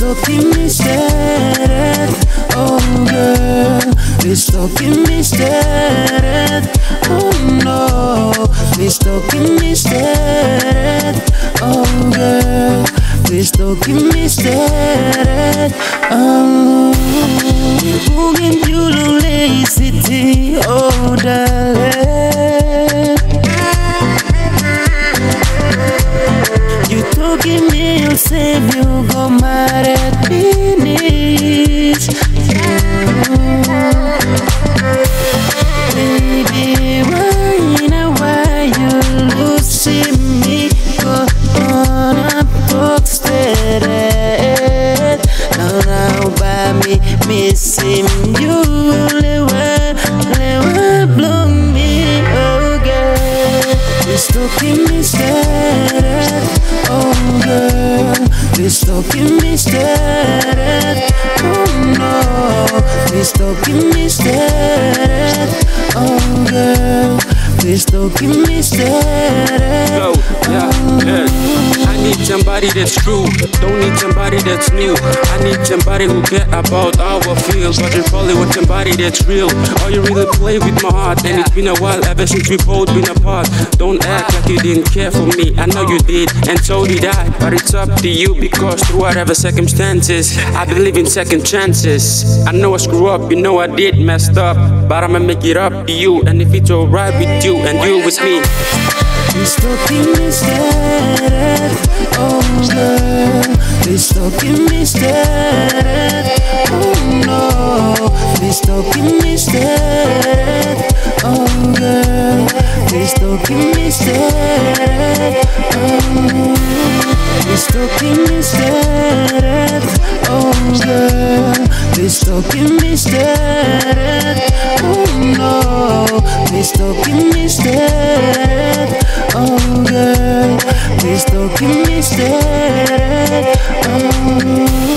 Tokim me stared. Oh girl, please Tokim me stared. Oh no, please Tokim me stared. Oh girl, please Tokim me stared. Oh, who gave you lonely city? Oh darling, you Tokim me, you'll save you, go mad at finish. Baby, why you losing me? Go on and talk straight. Now by me missing you, never blow me, oh girl. Please Tokim me stared. Oh girl, please Tokim me stared. Oh no, please Tokim me stared. Oh girl, please Tokim me stared. Go, yeah. I need somebody that's true, don't need somebody that's new. I need somebody who care about how I feel, but you probably want somebody that's real. Or you really play with my heart, and it's been a while ever since we both been apart. Don't act like you didn't care for me, I know you did, and so did I. But it's up to you, because through whatever circumstances, I believe in second chances. I know I screw up, you know I did messed up, but I'ma make it up to you. And if it's alright with you and you with me, please Tokim me stared. Oh girl, please Tokim me stared. Oh no, please Tokim me stared. Oh girl, please Tokim me stared. Please Tokim me stared. Oh girl, please Tokim me stared. Oh no, please Tokim me stared. Oh girl, please Tokim me stared. Oh.